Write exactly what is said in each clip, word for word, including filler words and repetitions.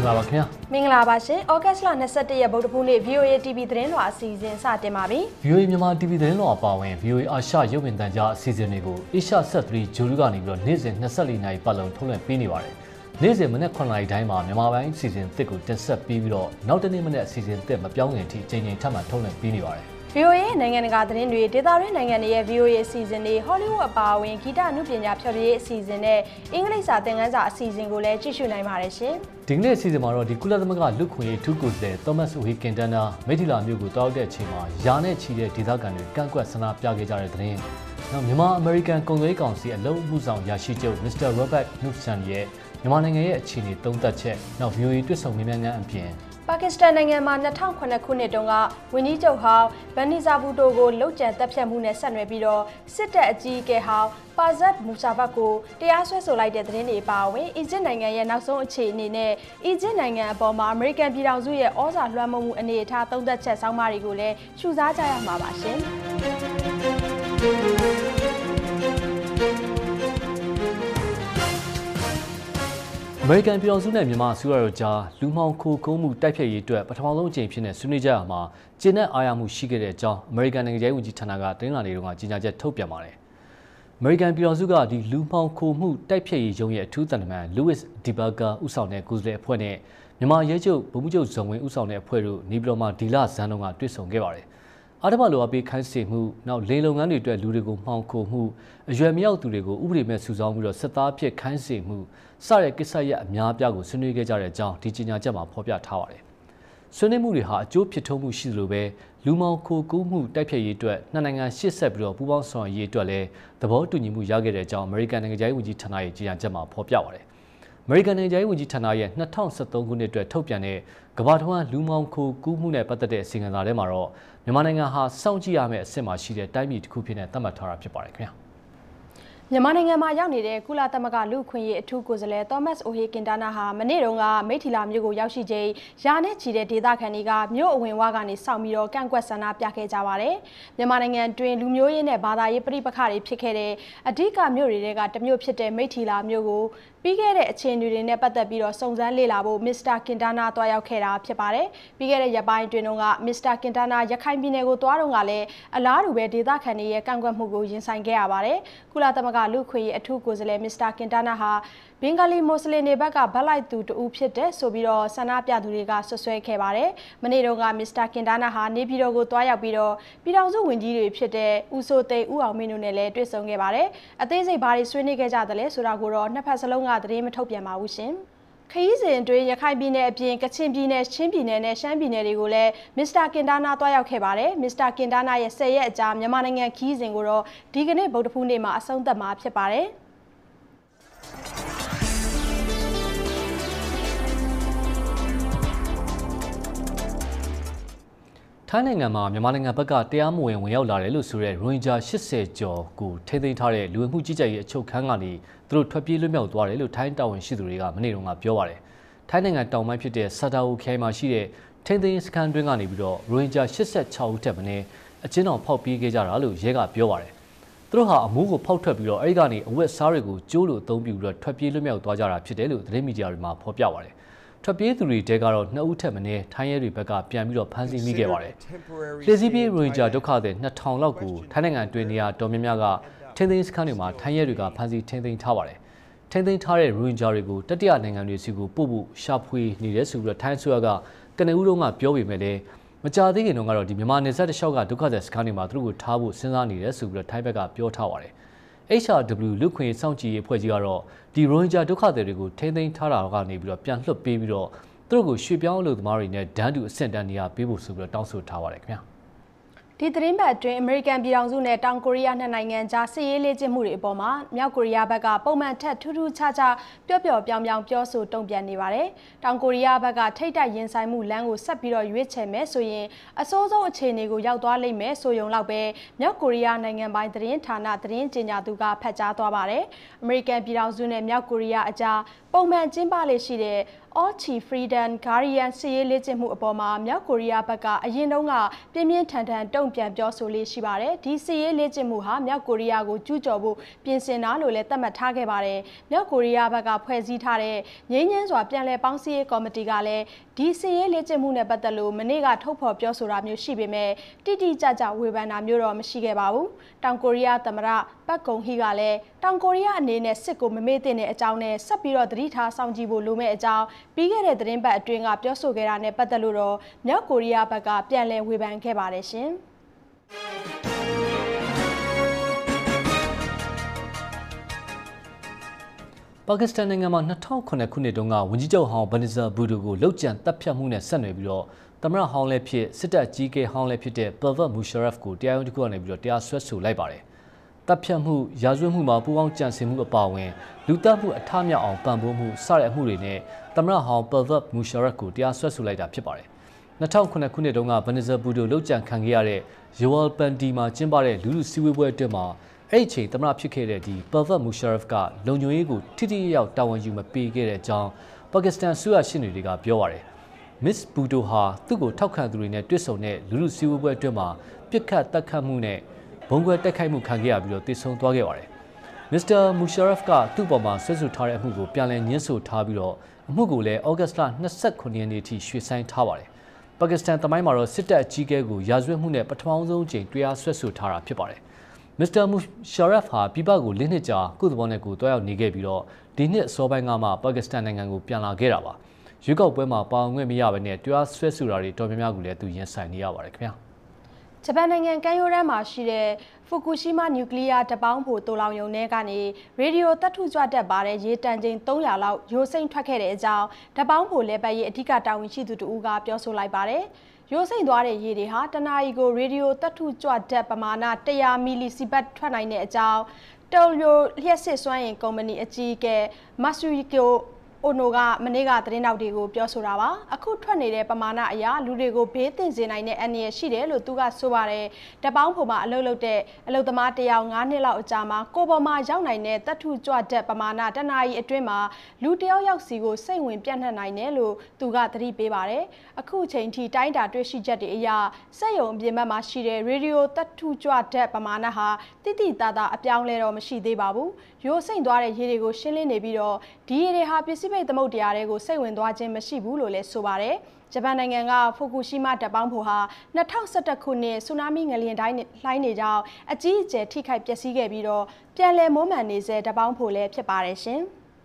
လာပါခင်ဗျာမင်္ဂလာပါရှင်ဩဂတ်စ်လ၂၁ရက်ဗုဒ္ဓဖူးနေ့ V O A တီ ဗီ သတင်းလွှာအစီအစဉ်စတင်ပါပြီ V O A မြန်မာ တီ ဗီ သတင်းလွှာအပါအဝင် V O A အာရှရုပ်မြင်သံကြားအစီအစဉ်တွေကို Asia ဆက်သရီဂျိုလူကနေပြီးတော့နေ့စဉ်၂၄နာရီပတ်လုံးထုတ်လွှင့်ပေးနေပါတယ်နေ့စဉ်မနေ့ခုနှစ်နာရီတိုင်းမှာမြန်မာပိုင်းအစီအစဉ်သစ်ကိုတင်ဆက်ပေးပြီးတော့နောက်တနေ့မနေ့အစီအစဉ်သစ်မပြောင်းခင်အထိချိန်ချိန်ထပ်မံထုတ်လွှင့်ပေးနေပါတယ် V O A နိုင်ငံတကာသတင်းတွေဒေသတွင်းနိုင်ငံတွေရဲ့ V O A အစီအစဉ်တွေ Hollywood အပါအဝင်ဂီတအမှုပညာဖျော်ဖြေရေးအစီအစဉ်နဲ့အင်္ဂလိပ်စာသင်ခန်းစာအစီအစဉ်ကိုလည်းကြည့်ရှုနိုင်ပါတယ်ရှင်ဒီကနေ့အစီအစဉ်မှာတော့ဒီကုလသမဂ္ဂလူ့ခွင့်ရေးထူးကိုယ်စားလှယ် Thomas Uhe Quintana မိထီလာမြို့ကိုတောက်တဲ့အချိန်မှာယာနဲ့ချီတဲ့ဒေသခံတွေကန့်ကွက်ဆန္ဒပြခဲ့ကြတဲ့သတင်းနောက်မြန်မာအမေရိကန်ကုန်သွယ်ရေးကောင်စီအလုံးမှုဆောင်ရရှိချုပ် Mister Robert Knudsen ရဲ့မြန်မာနိုင်ငံရဲ့အခြေအနေသုံးသပ်ချက်နောက် V O A တွေ့ဆုံမေးမြန်းခန်းအပြင်ပါကစ္စတန်နိုင်ငံမှာ၂၀၀၈ခုနှစ်တုန်းကဝန်ကြီးချုပ်ဟောင်းဘန်နီဇာဘူတိုကိုလှုပ်ကြံတပ်ဖြတ်မှုနဲ့ဆက်နွယ်ပြီးတော့စစ်တပ်အကြီးအကဲဟောင်းပါဇတ်မူဆာဘတ်ကိုတရားစွဲဆိုလိုက်တဲ့သတင်းတွေပါဝင်အီဂျစ်နိုင်ငံရဲ့နောက်ဆုံးအခြေအနေနဲ့အီဂျစ်နိုင်ငံအပေါ်မှာအမေရိကန်ပြည်ထောင်စုရဲ့ဩဇာလွှမ်းမိုးမှုအနေအထားသုံးသပ်ချက်ဆောင်းပါးတွေကိုလည်းရှုစားကြရမှာပါရှင်အမေရိကန်ပြည်ထောင်စုနဲ့မြန်မာအစိုးရတို့ကြားလူမှောင်ခိုကုန်းမှုတိုက်ဖျက်ရေးအတွက်ပထမဆုံးအကြိမ်ဖြစ်တဲ့ဆွေးနွေးကြရမှာကျင်းတဲ့အားရမှုရှိခဲ့တဲ့အကြောင်းအမေရိကန်နိုင်ငံရေးဝန်ကြီးဌာနကတင်းလာနေတုန်းကကြေညာချက်ထုတ်ပြန်ပါတယ်။အမေရိကန်ပြည်ထောင်စုကဒီလူမှောင်ခိုမှုတိုက်ဖျက်ရေးရုံးရဲ့အထူးသံတမန် Louis DeBarger ဦးဆောင်တဲ့ကိုယ်စားလှယ်အဖွဲ့နဲ့မြန်မာရဲချုပ်ဗိုလ်မှူးချုပ်ဇော်ဝင်းဦးဆောင်တဲ့အဖွဲ့တို့နေပြည်တော်မှာဒီလဇန်တုန်းကတွေ့ဆုံခဲ့ပါတယ်။အာဓမ္မလိုအပ်ပြီးခိုင်းစေမှုနောက်လေလုံငန်းတွေအတွက်လူတွေကိုမှောင်ခိုမှုအရွယ်မရောက်သူတွေကိုဥပဒေမဲ့စုဆောင်းပြီးတော့စစ်သားဖြစ်ခိုင်းစေမှုစတဲ့ကိစ္စရပ်အများအပြားကိုဆွေးနွေးခဲ့ကြတဲ့အကြောင်းဒီကြေညာချက်မှာဖော်ပြထားပါတယ်။ဆွေးနွေးမှုတွေဟာအကျိုးဖြစ်ထွန်းမှုရှိသလိုပဲလူမှောင်ခိုကူးမှုတိုက်ဖျက်ရေးအတွက်နှစ်နိုင်ငံရှေ့ဆက်ပြီးတော့ပူးပေါင်းဆောင်ရွက်ရေးအတွက်လည်းသဘောတူညီမှုရခဲ့တဲ့အကြောင်းအမေရိကန်နိုင်ငံရေးဝန်ကြီးဌာနရဲ့ကြေညာချက်မှာဖော်ပြပါတယ်။အမေရိကန်နိုင်ငံရေးဝန်ကြီးဌာနရဲ့၂၀၁၃ခုနှစ်အတွက်ထုတ်ပြန်တဲ့ကမ္ဘာ့ထွန်းလူမှောင်ခိုကူးမှုနဲ့ပတ်သက်တဲ့အစီအစဉ်ထဲမှာတော့မြန်မာနိုင်ငံဟာစောင့်ကြည့်ရမယ့်အဆင့်မှာရှိတဲ့တိုင်းပြည်တစ်ခုဖြစ်နေသတ်မှတ်ထားတာဖြစ်ပါတယ်ခင်ဗျာမြန်မာနိုင်ငံမှာရောက်နေတဲ့ကုလသမဂ္ဂလူ့အခွင့်အရေးအထူးကိုယ်စားလှယ် Thomas Uhe Quintana ဟာမနေ့တုန်းကမိထီလာမြို့ကိုရောက်ရှိချိန်ယာနဲ့ချီတဲ့ဒေသခံတွေကမြို့အဝင်ဝကနေစောင့်ပြီးတော့ကန့်ကွက်ဆန္ဒပြခဲ့ကြပါတယ်။မြန်မာနိုင်ငံတွင်လူမျိုးရေးနဲ့ဘာသာရေးပဋိပက္ခတွေဖြစ်ခဲ့တဲ့အဓိကမြို့တွေကတမြို့ဖြစ်တဲ့မိထီလာမြို့ကိုပြီးခဲ့တဲ့အခြေအနေတွေနဲ့ပတ်သက်ပြီးတော့စုံစမ်းလေ့လာဖို့ Mister Quintana တွားရောက်ခဲ့တာဖြစ်ပါတယ်။ပြီးခဲ့တဲ့ရက်ပိုင်းအတွင်းက Mister Quintana ရခိုင်ပြည်နယ်ကိုတွားတော့ကလည်းအလားတူပဲဒေသခံတွေရဲ့ကန့်ကွက်မှုကိုရင်ဆိုင်ခဲ့ရပါတယ်။ကုလသမဂ္ဂလူ့အခွင့်အရေးအထူးကိုယ်စားလှယ် Mister Quintana ဟာဘင်္ဂလီမွတ်စလင်တွေဘက်ကဗတ်လိုက်သူတူဖြစ်တဲ့ဆိုပြီးတော့ဆန္ဒပြသူတွေကဆွဆွဲခဲ့ပါတယ်။မနေ့တုန်းက Mister Quintana ဟာနေပြည်တော်ကိုတွားရောက်ပြီးတော့ပြည်ထောင်စုဝန်ကြီးတွေဖြစ်တဲ့ဦးစိုးသိန်းဦးအောင်မင်းတို့နဲ့လည်းတွေ့ဆုံခဲ့ပါတယ်။အသေးစိတ်ဘာတွေဆွေးနွေးခဲ့ကြသလဲဆိုတာကိုတော့နှစ်ဖက်စလုံးကသတင်းမထုတ်ပြန်ပါဘူးရှင်။ခရီးစဉ်အတွင်းရခိုင်ပြည်နယ်အပြင်ကချင်ပြည်နယ်ချင်းပြည်နယ်နဲ့ရှမ်းပြည်နယ်တွေကိုလည်း Mister Quintana တွားရောက်ခဲ့ပါတယ်။ Mister Quintana ရဲ့ဆယ်ရက်အကြာမြန်မာနိုင်ငံခရီးစဉ်ကိုတော့ဒီကနေ့ဗုဒ္ဓဖူးနေ့မှာအဆုံးသတ်မှာဖြစ်ပါတယ်။ထိုင်းနိုင်ငံမှာမြန်မာနိုင်ငံဘက်ကတရားမဝင်ဝင်ရောက်လာတယ်လို့ဆိုတဲ့ရိုဟင်ဂျာ၈၀ကျော်ကိုထိန်းသိမ်းထားတဲ့လူဝင်မှုကြီးကြပ်ရေးအချုပ်ခန်းကနေသူတို့ထွက်ပြေးလွတ်မြောက်သွားတယ်လို့ထိုင်းတာဝန်ရှိသူတွေကမနေ့တုန်းကပြောပါတယ်။ထိုင်းနိုင်ငံတောင်ပိုင်းဖြစ်တဲ့ဆာတာအိုခရိုင်မှာရှိတဲ့ထိန်းသိမ်းစခန်းတွင်းကနေပြီးတော့ရိုဟင်ဂျာ၈၆ဦးထက်မနည်းအကျဉ်းတော်ဖောက်ပြေးခဲ့ကြတာလို့ရဲကပြောပါတယ်။သူတို့ဟာအမိုးကိုဖောက်ထွက်ပြီးတော့အဲဒီကနေအဝတ်စားတွေကိုကျိုးလိုအသုံးပြုပြီးတော့ထွက်ပြေးလွတ်မြောက်သွားကြတာဖြစ်တယ်လို့သတင်းမီဒီယာတွေမှာဖော်ပြပါတယ်။ထွက်ပြေးသူတွေတဲကတော့နှစ်ဦးထက်မနည်းထိုင်းရဲတွေဘက်ကပြန်ပြီးတော့ဖမ်းဆီးမိခဲ့ပါတယ်။လှည့်စီးပြေးရိုဟင်ဂျာဒုက္ခသည်နှစ်ထောင်လောက်ကိုထိုင်းနိုင်ငံတွင်းနေရာတော်များများကထိန်းသိမ်းစခန်းတွေမှာထိုင်းရဲတွေကဖမ်းဆီးထိန်းသိမ်းထားပါတယ်။ထိန်းသိမ်းထားတဲ့ရိုဟင်ဂျာတွေကိုတတိယနိုင်ငံတွေစီကိုပို့ဖို့ရှာဖွေနေတယ်ဆိုပြီးတော့ထိုင်းအစိုးရကကနဦးတုန်းကပြောပေမဲ့လည်းမကြာသေးခင်တုန်းကတော့ဒီမြန်မာနယ်စပ်တစ်လျှောက်ကဒုက္ခသည်စခန်းတွေမှာသူတို့ကိုထားဖို့စဉ်းစားနေတယ်ဆိုပြီးတော့ထိုင်းဘက်ကပြောထားပါတယ်။ H R W လူခွင့်စောင့်ကြည့်ရေးအဖွဲ့ကြီးကတော့ဒီရိုဟင်ဂျာဒုက္ခသည်တွေကိုထိန်းသိမ်းထားတာကနေပြီးတော့ပြန်လွှတ်ပေးပြီးတော့သူတို့ကိုရွှေ့ပြောင်းအလုပ်သမားတွေနဲ့ဒန်းတူအဆင့်တန်းနေရာပေးဖို့ဆိုပြီးတော့တောင်းဆိုထားပါတယ်ခင်ဗျာဒီသတင်းပတ်အတွင်းအမေရိကန်ပြည်ထောင်စုနဲ့တောင်ကိုရီးယားနှစ်နိုင်ငံကြားစစ်ရေးလေ့ကျင့်မှုတွေအပေါ်မှာမြောက်ကိုရီးယားဘက်ကပုံမှန်ထက်ထူးထူးခြားခြားပျော့ပျော့ပြောင်းပြောင်းပြောဆိုတုံ့ပြန်နေပါတယ်။တောင်ကိုရီးယားဘက်ကထိတ်တိုက်ရင်ဆိုင်မှုလမ်းကိုဆက်ပြီးတော့ရွေးချယ်မယ်ဆိုရင်အဆိုးဆုံးအခြေအနေကိုရောက်သွားလိမ့်မယ်ဆိုရုံလောက်ပဲမြောက်ကိုရီးယားနိုင်ငံပိုင်းသတင်းဌာနသတင်းကြေညာသူကဖတ်ကြားသွားပါတယ်။အမေရိကန်ပြည်ထောင်စုနဲ့မြောက်ကိုရီးယားအကြားပုံမှန်ကျင်းပလေရှိတဲ့ဩ All-Chi Freedom Guardian စစ်ရေးလေ့ကျင့်မှုအပေါ်မှာမြောက်ကိုရီးယားဘက်ကအရင်တုန်းကပြင်းပြင်းထန်ထန်တုံ့ပြန်ပြောဆိုလေးရှိပါတယ်။ဒီစစ်ရေးလေ့ကျင့်မှုဟာမြောက်ကိုရီးယားကိုကျူးကျော်ဖို့ပြင်ဆင်တာလို့လည်းသတ်မှတ်ထားခဲ့ပါတယ်။မြောက်ကိုရီးယားဘက်ကဖွဲ့စည်းထားတဲ့ငြိမ်းချမ်းစွာပြန်လည်ပေါင်းစည်းရေးကော်မတီကလည်းဒီစစ်ရေးလေ့ကျင့်မှုနဲ့ပတ်သက်လို့မနေ့ကထုတ်ဖော်ပြောဆိုတာမျိုးရှိပေမဲ့တိတိကျကျဝေဖန်တာမျိုးတော့မရှိခဲ့ပါဘူး။တောင်ကိုရီးယားသမ္မတပတ်ကုံဟီကလည်းတောင်ကိုရီးယားအနေနဲ့စစ်ကိုမမေ့သင့်တဲ့အကြောင်းနဲ့ဆက်ပြီးတော့သတိထားစောင့်ကြည့်ဖို့လိုမဲ့အကြောင်းပြီးခဲ့တဲ့သတင်းပတ်အတွင်းကပြောဆိုခဲ့တာနဲ့ပတ်သက်လို့တော့မြောက်ကိုရီးယားဘက်ကပြန်လည်ဝေဖန်ခဲ့ပါတယ်ရှင်။ပါကစ္စတန်နိုင်ငံမှာ၂၀၀၈ခုနှစ်တုန်းကဝန်ကြီးချုပ်ဟောင်းဘနီဇာဘူဒူကိုလှုပ်ကြံတပ်ဖြတ်မှုနဲ့ဆက်နွယ်ပြီးတော့သမ္မတဟောင်းလည်းဖြစ်စစ်တပ်ကြီးကဲဟောင်းလည်းဖြစ်တဲ့ပယ်ဗတ်မူရှာရက်ဖ်ကိုတရားရုံးတစ်ခုကနေပြီးတော့တရားစွဲဆိုလိုက်ပါတယ်။တပ်ဖြတ်မှုရာဇဝတ်မှုမှာပူးပေါင်းကြံစည်မှုအပါအဝင်လူတပ်မှုအထမြောက်အောင်ပံ့ပိုးမှုစတဲ့အမှုတွေနဲ့သမ္မတဟောင်းပယ်ဗတ်မူရှာရက်ဖ်ကိုတရားစွဲဆိုလိုက်တာဖြစ်ပါတယ်။၂၀၀၈ခုနှစ်တုန်းကဘနီဇာဘူဒူလှုပ်ကြံခံခဲ့ရတဲ့ယိုဝယ်ပန်တီမှာကျင်းပတဲ့လူလူစည်းဝေးပွဲအတွင်းမှာအဲ့ဒီချိန်သမ္မတဖြစ်ခဲ့တဲ့ဒီပယ်ဗတ်မူရှာရက်ဖ်ကလုံခြုံရေးကိုထိထိရောက်တာဝန်ယူမပေးခဲ့တဲ့အကြောင်းပါကစ္စတန်ဆိုရရှင်းတွေကပြောပါတယ်။ Miss Bhutto ဟာသူ့ကိုထောက်ခံသူတွေနဲ့တွေ့ဆုံတဲ့လူလူစည်းဝေးပွဲအတွင်းမှာပြစ်ခတ်တက်ခတ်မှုနဲ့ဘုံကွဲတိုက်ခိုက်မှုခံခဲ့ရပြီးတော့တည်ဆုံသွားခဲ့ပါတယ်။ မစ္စတာမူရှာရက်ဖ်ကသူ့ပေါ်မှာဆွဲဆိုထားတဲ့အမှုကိုပြန်လည်ညှင်းဆိုထားပြီးတော့အမှုကိုလည်းဩဂတ်စ်လ၂၉ရက်နေ့ထိရွှေ့ဆိုင်းထားပါတယ်။ပါကစ္စတန်သမိုင်းမှာတော့စစ်တပ်အကြီးအကဲကိုရာဇဝတ်မှုနဲ့ပထမဆုံးအကြိမ်တရားစွဲဆိုထားတာဖြစ်ပါတယ်။မစ္စတာမူရှာရက်ဖ်ဟာပြည်ပကိုလေးနှစ်ကြာကုသဘောနဲ့ကိုတွားရောက်နေခဲ့ပြီးတော့ဒီနှစ်အစောပိုင်းကမှပါကစ္စတန်နိုင်ငံကိုပြန်လာခဲ့တာပါ။ရွေးကောက်ပွဲမှာပါဝင်ခွင့်မရဘဲနဲ့တရားစွဲဆိုတာတွေတော်များများကိုလည်းသူရင်ဆိုင်နေရပါတယ်ခင်ဗျာ။ဂျပန်နိုင်ငံကမ်းရိုးတန်းမှာရှိတဲ့ဖူကူရှီမာနျူကလ িয়ার တပ်ပေါင်းဖို့တိုးလောင်ရုံထဲကနေရေဒီယိုသတ္ထုကြွတက်ပါတဲ့ရေတန်ချိန်၃၀၀လောက်ရိုးစိမ့်ထွက်ခဲ့တဲ့အကြောင်းတပ်ပေါင်းဖို့လဲပတ်ရေးအဓိကတာဝန်ရှိသူတဦးကပြောဆိုလိုက်ပါတယ်။ရိုးစိမ့်သွားတဲ့ရေတွေဟာတနာရီကိုရေဒီယိုသတ္ထုကြွတက်ပမာဏ၁၀၀မီလီစီဘတ်ထွက်နိုင်တဲ့အကြောင်းတိုလျိုလျှက်စစ်စွမ်းအင်ကုမ္ပဏီအကြီးအကဲမတ်ဆူရီကိုအိုနိုကမနေ့ကသတင်းတောက်တွေကိုပြောဆိုတာပါအခုထွက်နေတဲ့ပမာဏအရာလူတွေကိုဘေးသင့်စေနိုင်တဲ့အန္တရာယ်ရှိတယ်လို့သူကဆိုပါတယ်တပေါင်းဖို့မှာအလုပ်လုပ်တဲ့အလုပ်သမားတယောက်၅နှစ်လောက်အကြာမှာကိုပေါ်မှာရောက်နိုင်တဲ့တတ်ထုကြွတဲ့ပမာဏတနာရီအတွင်းမှာလူတယောက်ယောက်စီကိုစိတ်ဝင်ပြန့်နှံ့နိုင်တယ်လို့သူကသတိပေးပါတယ်အခုချိန်ထိတိုင်းတာတွေ့ရှိချက်တွေအရစက်ရုံအပြင်ဘက်မှာရှိတဲ့ရေဒီယိုတတ်ထုကြွတဲ့ပမာဏဟာတိတိတသားအပြောင်းလဲတော့မရှိသေးပါဘူးရိုးစိမ့်သွားတဲ့ရေတွေကိုရှင်းလင်းနေပြီးတော့ဒီရေတွေဟာပစ္စည်းပိတ်သမုဒ္ဒရာတွေကိုစိတ်ဝင်သွားခြင်းမရှိဘူးလို့လည်းဆိုပါတယ်ဂျပန်နိုင်ငံကဖူကူရှီမာတပ်ပေါင်းဖို့ဟာ၂၀၁၁ခုနှစ်ဆူနာမီငလျင်တိုင်းလှိုင်းနေကြောင်းအကြီးအကျယ်ထိခိုက်ပျက်စီးခဲ့ပြီးတော့ပြန်လည်မိုးမှန်နေစေတပ်ပေါင်းဖို့လည်းဖြစ်ပါတယ်ရှင်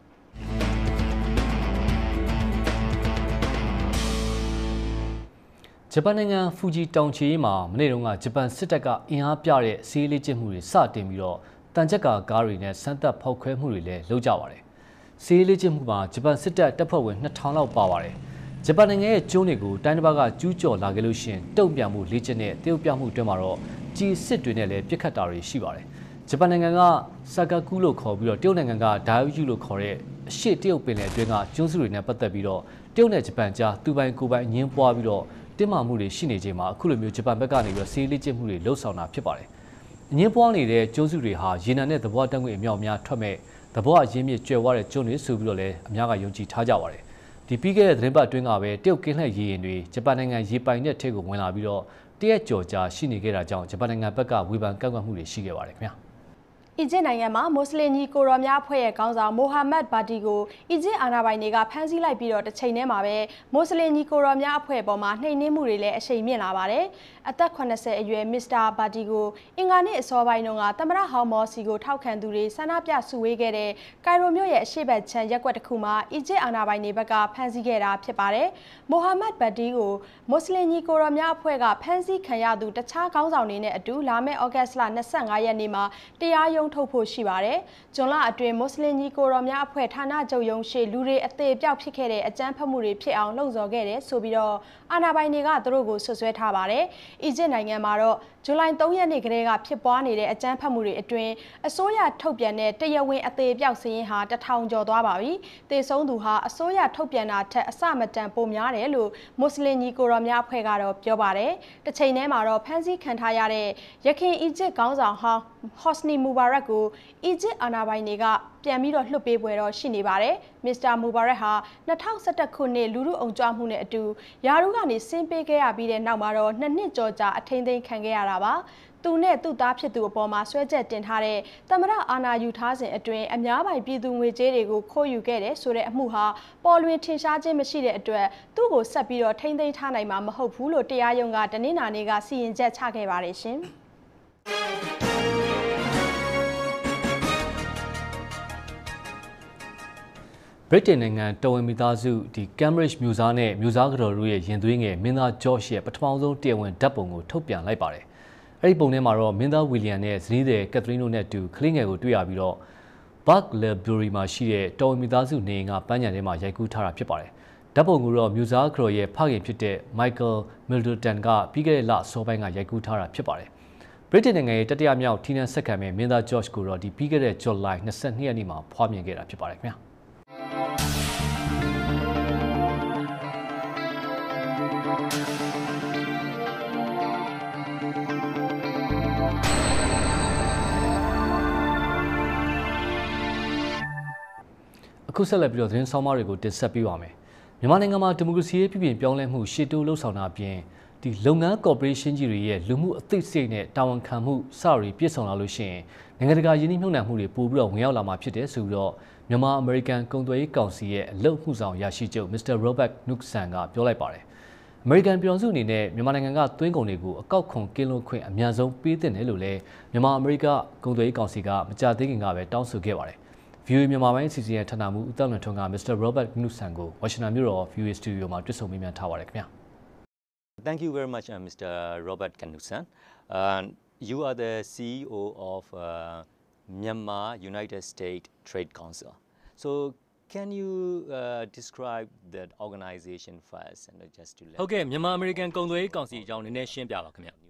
ဂျပန်နိုင်ငံဖူဂျီတောင်ချီမှာမနေ့တုန်းကဂျပန်စစ်တပ်ကအင်အားပြတဲ့စီးလေ့ကျင့်မှုတွေစတင်ပြီးတော့တန်ချက်ကာကားတွေနဲ့စမ်းသပ်ဖောက်ခွဲမှုတွေလည်းလုပ်ကြပါတယ်။စီးလေ့ကျင့်မှုမှာဂျပန်စစ်တပ်တပ်ဖွဲ့ဝင်နှစ်ထောင်လောက်ပါပါတယ်။ဂျပန်နိုင်ငံရဲ့ကျုံးတွေကိုတိုင်းတစ်ပါးကကျူးကျော်လာခဲ့လို့ရှိရင်တုံ့ပြန်မှုလေ့ကျင့်တဲ့တရုတ်ပြမှုအတွင်းမှာတော့ကြီးစစ်တွေနဲ့လည်းပြစ်ခတ်တာတွေရှိပါတယ်။ဂျပန်နိုင်ငံကဆာကာကူလို့ခေါ်ပြီးတော့တရုတ်နိုင်ငံကဒိုင်ယူလို့ခေါ်တဲ့အရှေ့တရုတ်ပင်လယ်အတွင်းကကျွန်းစုတွေနဲ့ပတ်သက်ပြီးတော့တရုတ်နဲ့ဂျပန်ကြားသူပိုင်ကိုယ်ပိုင်အငင်းပွားပြီးတော့တင်းမာမှုတွေရှိနေချိန်မှာအခုလိုမျိုးဂျပန်ဘက်ကနေပြီးတော့စီးလေ့ကျင့်မှုတွေလှုပ်ဆောင်တာဖြစ်ပါတယ်။အငင်းပွားနေတဲ့ကျွန်းစုတွေဟာရေနံနဲ့သဘောတန်းငွေအမြောက်အများထွက်မဲ့သဘောအရင်းမြစ်ကျွဲဝတဲ့ကျွန်းတွေဆိုပြီးတော့လည်းအများကယုံကြည်ထားကြပါတယ်။ဒီပြီးခဲ့တဲ့သတင်းပတ်အတွင်းကပဲတရုတ်ကင်းလှည့်ရေရင်တွေဂျပန်နိုင်ငံရေပိုင်တဲ့ထဲကိုဝင်လာပြီးတော့တရက်ကျော်ကြာရှိနေခဲ့တာကြောင့်ဂျပန်နိုင်ငံဘက်ကဝေဖန်ကန့်ကွက်မှုတွေရှိခဲ့ပါတယ်ခင်ဗျာ။အီဂျစ်နိုင်ငံမှာမွတ်စလင်ညီကိုရော်များအဖွဲ့ရဲ့ခေါင်းဆောင်မိုဟာမက်ဘာတီကိုအီဂျစ်အာဏာပိုင်တွေကဖမ်းဆီးလိုက်ပြီးတော့တစ်ချိန်တည်းမှာပဲမွတ်စလင်ညီကိုရော်များအဖွဲ့ပေါ်မှာနှိမ်နင်းမှုတွေလည်းအရှိန်မြင့်လာပါတယ်။အသက်၇၀အရွယ်မစ္စတာဘာတီကိုအင်္ဂါနေ့အစောပိုင်းတုန်းကသမ္မတဟောင်းမော်စီကိုထောက်ခံသူတွေဆန္ဒပြစုဝေးခဲ့တဲ့ကိုင်ရိုမြို့ရဲ့အရှေ့ဘက်ခြမ်းရပ်ကွက်တစ်ခုမှာအီဂျစ်အာဏာပိုင်တွေဘက်ကဖမ်းဆီးခဲ့တာဖြစ်ပါတယ်။မိုဟာမက်ဘာတီကိုမွတ်စလင်ညီကိုရော်များအဖွဲ့ကဖမ်းဆီးခံရသူတခြားခေါင်းဆောင်တွေနဲ့အတူလာမယ့်ဩဂတ်စ်လ၂၅ရက်နေ့မှာတရားရုံးထုတ်ဖို့ရှိပါတယ်။ဂျွန်လအတွင်းမွတ်စလင်ညီကိုရော်များအဖွဲ့ဌာနချုပ်ရုံးရှိလူတွေအသေးပြောက်ဖြစ်ခဲ့တဲ့အကြမ်းဖက်မှုတွေဖြစ်အောင်လှုံ့ဆော်ခဲ့တယ်ဆိုပြီးတော့အာဏာပိုင်တွေကသူတို့ကိုဆွဆွဲထားပါတယ်။အီဂျစ်နိုင်ငံမှာတော့ဇူလိုင်၃ရက်နေ့ကတည်းကဖြစ်ပွားနေတဲ့အကြမ်းဖက်မှုတွေအတွင်းအစိုးရထုတ်ပြန်တဲ့တရားဝင်အသေးပြောက်စည်းရင်းဟာတထောင်ကျော်သွားပါပြီ။သေဆုံးသူဟာအစိုးရထုတ်ပြန်တာထက်အဆမတန်ပိုများတယ်လို့မွတ်စလင်ညီကိုရော်များအဖွဲ့ကတော့ပြောပါတယ်။တစ်ချိန်တည်းမှာတော့ဖမ်းဆီးခံထားရတဲ့ရခိုင်အီဂျစ်ခေါင်းဆောင်ဟောင်း Hosni Mubarak ကို Egypt အာဏာပိုင်တွေကပြန်ပြီးတော့လွှတ်ပေးပွဲတော့ရှိနေပါတယ်။ Mister Mubarak ဟာtwo thousand elevenခုနှစ်လူထုအုံကြွမှုနဲ့အတူယာရုကနေဆင်းပေးခဲ့ရပြီးတဲ့နောက်မှာတော့နှစ်နှစ်ကျော်ကြာအထိန်းသိမ်းခံခဲ့ရတာပါ။သူနဲ့သူ့သားဖြစ်သူအပေါ်မှာဆွဲချက်တင်ထားတဲ့သမ္မတအာဏာယူထားစဉ်အတွင်းအများပိုင်ပြည်သူငွေကြေးတွေကိုခိုးယူခဲ့တဲ့ဆိုတဲ့အမှုဟာပေါ်လွင်ထင်ရှားခြင်းမရှိတဲ့အတွက်သူ့ကိုဆက်ပြီးတော့ထိန်းသိမ်းထားနိုင်မှာမဟုတ်ဘူးလို့တရားရုံးကတနင်္လာနေ့ကစီရင်ချက်ချခဲ့ပါတယ်ရှင်။ဗြိတိန်နိုင်ငံတော်ဝင်မိသားစုဒီ Cambridge မြို့စားနဲ့မြို့စားကတော်တို့ရဲ့ရင်သွေးငယ်မင်းသား George ရဲ့ပထမဆုံးတရားဝင်ဓာတ်ပုံကိုထုတ်ပြန်လိုက်ပါတယ်။အဲ့ဒီပုံထဲမှာတော့မင်းသား William နဲ့ဇနီးသည် Catherine တို့နဲ့အတူကလေးငယ်ကိုတွေ့ရပြီးတော့ Bucklebury မှာရှိတဲ့တော်ဝင်မိသားစုနေအိမ်ကပန်းခြံထဲမှာရိုက်ကူးထားတာဖြစ်ပါတယ်။ဓာတ်ပုံကိုတော့မြို့စားကတော်ရဲ့ဖခင်ဖြစ်တဲ့ Michael Middleton ကပြီးခဲ့တဲ့လအစောပိုင်းကရိုက်ကူးထားတာဖြစ်ပါတယ်။ဗြိတိန်နိုင်ငံရဲ့တတိယမြောက်ထီးနန်းဆက်ခံမဲ့မင်းသား George ကိုတော့ဒီပြီးခဲ့တဲ့ July twenty-second ရက်နေ့မှာဖွားမြင်ခဲ့တာဖြစ်ပါတယ်ခင်ဗျာ။ အခုဆက်လက်ပြီးတော့သတင်းဆောင်မတွေကိုတင်ဆက်ပေးပါမယ်။မြန်မာနိုင်ငံမှာဒီမိုကရေစီရေးပြည်ပြင်ပြောင်းလဲမှုရှေ့တိုးလှုပ်ဆောင်တာအပြင်ဒီလုပ်ငန်းကော်ပိုရေးရှင်းကြီးတွေရဲ့လူမှုအသိစိတ်နဲ့တာဝန်ခံမှုစရီပြည့်စုံလာလို့ရှိရင်နိုင်ငံတကာယင်းနှိမ့်မြှုပ်နှံမှုတွေပို့ပြီးတော့ဝင်ရောက်လာမှာဖြစ်တယ်ဆိုပြီးတော့မြန်မာအမေရိကန်ကုန်သွယ်ရေးကောင်စီရဲ့အလုပ်မှုဆောင်ရရှိချုပ် Mister Robert Knudsen ကပြောလိုက်ပါတယ်။အမေရိကန်ပြည်ထောင်စုအနေနဲ့မြန်မာနိုင်ငံကသွင်းကုန်တွေကိုအကောက်ခွန်ကင်းလွတ်ခွင့်အများဆုံးပေးသင့်တယ်လို့လည်းမြန်မာအမေရိကကုန်သွယ်ရေးကောင်စီကမကြာသေးခင်ကပဲတောင်းဆိုခဲ့ပါတယ်။ V O A မြန်မာပိုင်းအစီအစဉ်ရဲ့ဌာနမှူးဦးတောင်လွင်ထွန်းက Mister Robert Knudsen ကိုဝါရှင်တန်မြို့တော် V O A Studio မှာတွေ့ဆုံမေးမြန်းထားပါတယ်ခင်ဗျာ Thank you very much, uh, Mister Robert Knudsen. Uh, you are the C E O of uh, Myanmar United States Trade Council. So, can you uh, describe that organization first and just to let? Okay, Myanmar American ကုန်သွယ်ရေးကောင်စီအကြောင်းနည်းနည်းရှင်းပြပါခင်ဗျာ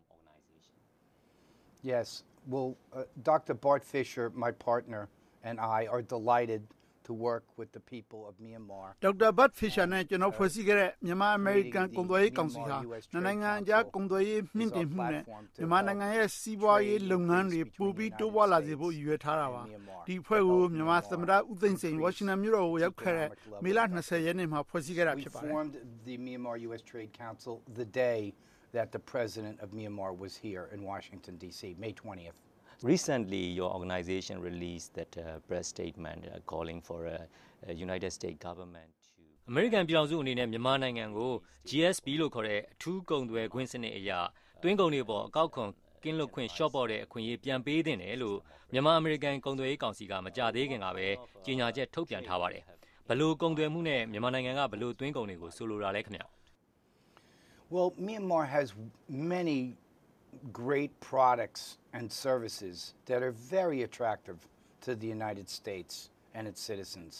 Yes, well, uh, Doctor Bart Fisher, my partner, and I are delighted to work with the people of Myanmar. Doctor Bart Fisher နဲ့ကျွန်တော်ဖွဲ့စည်းခဲ့တဲ့မြန်မာ American ကုန်သွယ်ရေးကောင်စီဟာနိုင်ငံအကြားကုန်သွယ်ရေးမြင့်တင်မှုနဲ့မြန်မာနိုင်ငံရဲ့စီးပွားရေးလုပ်ငန်းတွေပိုပြီးတိုးပွားလာစေဖို့ရည်ရွယ်ထားတာပါဒီဖွဲ့ကိုမြန်မာသမ္မတဦးသိန်းစိန်ဝါရှင်တန်မြို့တော်ကိုရောက်ခဲ့တဲ့မေလtwentyရက်နေ့မှာဖွဲ့စည်းခဲ့တာဖြစ်ပါတယ် We formed the Myanmar U S Trade Council the day that the president of Myanmar was here in Washington D C, May twentieth. Recently, your organization released that uh, press statement uh, calling for a, a United States government to. American ပြည်ထောင်စုအနေနဲ့မြန်မာနိုင်ငံကို G S P လို့ခေါ်တဲ့အထူးကုန်သွယ်ခွင့်စနစ်အရတွင်းကုန်တွေပေါ်အကောက်ခွန်ကင်းလွတ်ခွင့်ရှော့ပေါ်တဲ့အခွင့်အရေးပြန်ပေးသင့်တယ်လို့မြန်မာ American ကုန်သွယ်ရေးကောင်စီကမကြသေးခင်ကပဲကြေညာချက်ထုတ်ပြန်ထားပါတယ်။ဘလို့ကုန်သွယ်မှုနဲ့မြန်မာနိုင်ငံကဘလို့တွင်းကုန်တွေကိုဆိုလိုတာလဲခင်ဗျာ Well, Myanmar has many great products and services that are very attractive to the United States and its citizens.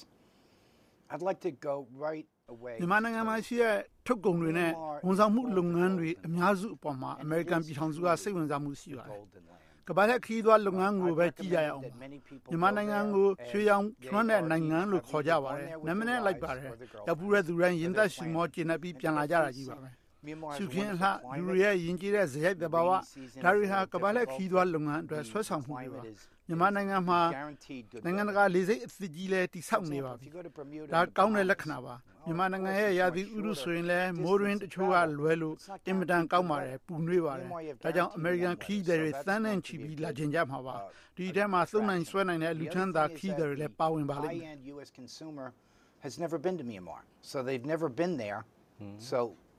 I'd like to go right away. မြန်မာနိုင်ငံမှာရှိတဲ့ထုတ်ကုန်တွေနဲ့ဝန်ဆောင်မှုလုပ်ငန်းတွေအများစုအပေါ်မှာ American ပြည်ထောင်စုကစိတ်ဝင်စားမှုရှိပါတယ်။ကမ္ဘာ့ခရီးသွားလုပ်ငန်းကိုပဲကြည့်ရအောင်။မြန်မာနိုင်ငံကိုရွှေရောင်ကျွမ်းတဲ့နိုင်ငံလို့ခေါ်ကြပါတယ်။နာမည်နဲ့လိုက်ပါတယ်။ရောက်ပူတဲ့သူတိုင်းရင်သက်ရှူမောကျင်နေပြီးပြန်လာကြတာကြီးပါပဲ။ရှုခင်းလှလူတွေရဲ့ယဉ်ကျေးတဲ့ဇယိုက်တဘာဝဒါတွေဟာကမ္ဘာ့ခီးသွွားလုပ်ငန်းအတွက်ဆွဲဆောင်မှုတွေပါမြန်မာနိုင်ငံမှာနိုင်ငံတကာလေဆိပ်အသစ်ကြီးလဲတိစောက်နေပါပြီဒါကောင်းတဲ့လက္ခဏာပါမြန်မာနိုင်ငံရဲ့ရာသီဥတုဆိုရင်လဲမိုးရင်းတချို့ကလွဲလို့အင်မတန်ကောင်းပါတယ်ပူနွေးပါတယ်ဒါကြောင့် American ခီးတွေသန်းနဲ့ချီပြီးလာကျင်ကြမှာပါဒီထဲမှာသုံးနိုင်ဆွဲနိုင်တဲ့လူချမ်းသာခီးတွေလည်းပါဝင်ပါလိမ့်မယ် U S consumer has never been to Myanmar so they've never been there so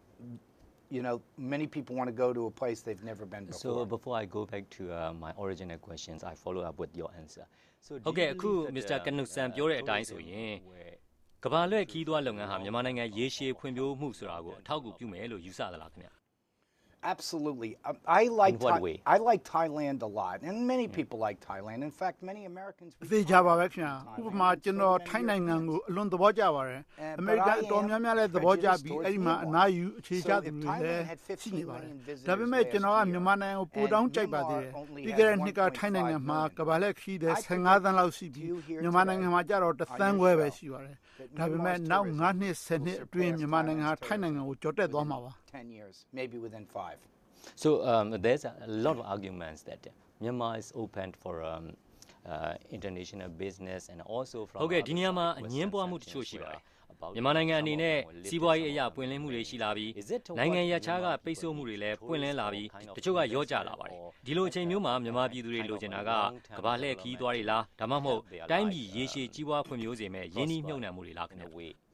you know, many people want to go to a place they've never been before. So before I go back to uh, my original questions, I follow up with your answer. So okay, အခု Mister Knudsen ပြောတဲ့အတိုင်းဆိုရင်ကမ္ဘာလွှဲခီးသွွားလုပ်ငန်းဟာမြန်မာနိုင်ငံရေရှည်ဖွံ့ဖြိုးမှုဆိုတာကိုအထောက်အကူပြုမယ်လို့ယူဆသလားခင်ဗျာ Absolutely. Um, I like In what way? I like Thailand a lot, and many people like Thailand. In fact, many Americans. သိကြပါပဲခင်ဗျာဥပမာကျွန်တော်ထိုင်းနိုင်ငံကိုအလွန်သဘောကျပါတယ်အမေရိကန်အတော်များများလည်းသဘောကျပြီးအဲ့ဒီမှာအနားယူအခြေချသူတွေလည်းရှိနေပါတယ်ဒါပေမဲ့ကျွန်တော်ကမြန်မာနိုင်ငံကိုပိုတောင်းကြိုက်ပါသေးတယ်ပြီးခဲ့တဲ့နှစ်ကထိုင်းနိုင်ငံမှာကမ္ဘာလက်ခီးတဲ့fifteenသန်းလောက်ရှိပြီးမြန်မာနိုင်ငံမှာကျတော့oneသန်းခွဲပဲရှိပါတယ်ဒါပေမဲ့နောက်fiveနှစ်tenနှစ်အတွင်းမြန်မာနိုင်ငံဟာထိုင်းနိုင်ငံကိုကျော်တက်သွားမှာပါ ten years maybe within five So um, there's a lot of arguments that Myanmar is open for um, uh, international business and also from ဟုတ်ကဲ့ဒီနေရာမှာအငင်းပွားမှုတချို့ရှိပါတယ်မြန်မာနိုင်ငံအနေနဲ့စီးပွားရေးအရာပွင့်လင်းမှုတွေရှိလာပြီးနိုင်ငံရခြားကပိတ်ဆို့မှုတွေလည်းပွင့်လင်းလာပြီးတချို့ကရောကြလာပါတယ်ဒီလိုအချိန်မျိုးမှာမြန်မာပြည်သူတွေလိုချင်တာကကမ္ဘာလှည့်ခီးသွားတွေလားဒါမှမဟုတ်တိုင်းပြည်ရေရှည်ကြီးပွားဖွံ့ဖြိုးစေမယ့်ရင်းနှီးမြှုပ်နှံမှုတွေလားခင်ဗျ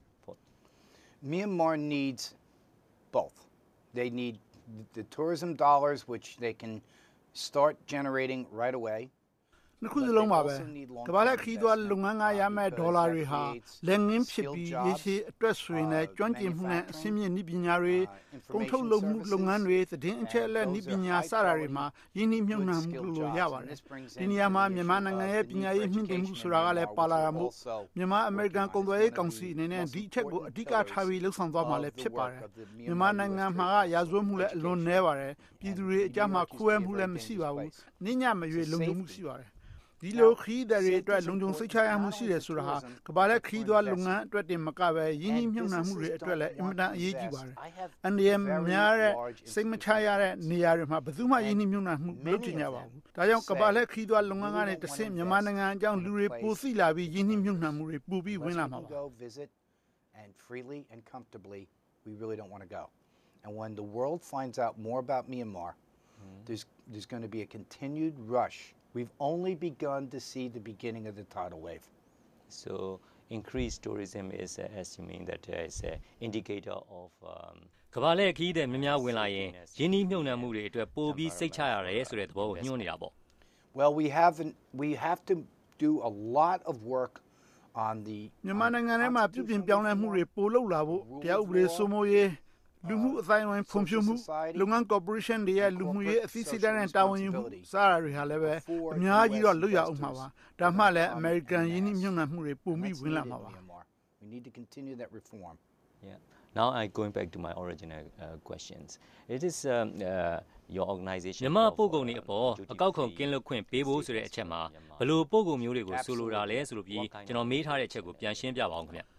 Myanmar needs both. They need the tourism dollars which they can start generating right away. နှစ်ခုစလုံးပါပဲကမ္ဘာလက်ခီးသွားလုပ်ငန်းကရမယ့်ဒေါ်လာတွေဟာလက်ငင်းဖြစ်ပြီးရေရှည်အတွက်ဆိုရင်လည်းကျွမ်းကျင်မှုနဲ့အဆင့်မြင့်နည်းပညာတွေကုန်ထုတ်လုပ်မှုလုပ်ငန်းတွေသတင်းအချက်အလက်နည်းပညာစတာတွေမှာရင်းနှီးမြှုပ်နှံမှုလို့ရပါတယ်ဒီနေရာမှာမြန်မာနိုင်ငံရဲ့ပညာရေးမြင့်တင်မှုဆိုတာကလည်းပါလာတာမို့မြန်မာအမေရိကန်ကုန်သွယ်ရေးကောင်စီအနေနဲ့ဒီအချက်ကိုအဓိကထားပြီးလှုပ်ဆောင်သွားမှာလည်းဖြစ်ပါတယ်မြန်မာနိုင်ငံမှာကရာဇဝတ်မှုလည်းအလွန်နည်းပါတယ်ပြည်သူတွေအကြမ်းမှာခိုးဝဲမှုလည်းမရှိပါဘူးနည်းညမရွေလုံခြုံမှုရှိပါတယ်ဒီလိုခီးတဲ့တွေအတွက်လုံခြုံစိတ်ချရမှုရှိတယ်ဆိုတာဟာကမ္ဘာလက်ခီးသွားလုပ်ငန်းအတွက်တင်မကပဲရင်းနှီးမြှုပ်နှံမှုတွေအတွက်လည်းအင်မတန်အရေးကြီးပါတယ်။အန်ဒီယမ်များတဲ့စိတ်မချရတဲ့နေရာတွေမှာဘယ်သူမှရင်းနှီးမြှုပ်နှံမှုမလုပ်ချင်ကြပါဘူး။ဒါကြောင့်ကမ္ဘာလက်ခီးသွားလုပ်ငန်းကနေတစ်ဆင့်မြန်မာနိုင်ငံအကြောင်းလူတွေပိုသိလာပြီးရင်းနှီးမြှုပ်နှံမှုတွေပိုပြီးဝင်လာမှာပါ။ And freely and comfortably we really don't want to go. And when the world finds out more about Myanmar, mm-hmm. there's there's going to be a continued rush. We've only begun to see the beginning of the tidal wave. So increased tourism is, uh, assuming that uh, is an indicator of. Um, ကမ္ဘာလက်ခီးတဲ့များများဝင်လာရင်ရင်းနှီးမြှုပ်နှံမှုတွေအတွက်ပိုပြီးစိတ်ချရတယ်ဆိုတဲ့သဘောကိုညွှန်းနေတာပေါ့ Well, we haven't. We have to do a lot of work on the. မြန်မာနိုင်ငံထဲမှာပြုပြင်ပြောင်းလဲမှုတွေပိုလုပ်လာဖို့တရားဥပဒေစိုးမိုးရေးလူမှုအတိုင်းအဝန်ဖွံ့ဖြိုးမှုလုပ်ငန်း corporation တွေရဲ့လူမှုရေးအသိစိတ်ဓာတ်နဲ့တာဝန်ယူမှုစတာတွေဟာလည်းပဲအများကြီးတော့လွတ်ရအောင်မှာပါဒါမှလည်း American ရင်းနှီးမြှုပ်နှံမှုတွေပုံမိဝင်လာမှာပါ We need to continue that reform. Yeah. Now I going back to my original uh, questions. It is um, uh, your organization. မြန်မာပို့ကုန်တွေအပေါ်အကောက်ခွန်ကင်းလွတ်ခွင့်ပေးဖို့ဆိုတဲ့အချက်မှာဘယ်လိုပို့ကုန်မျိုးတွေကိုဆိုလိုတာလဲဆိုလို့ပြီးကျွန်တော်မေးထားတဲ့အချက်ကိုပြန်ရှင်းပြပါအောင်ခင်ဗျ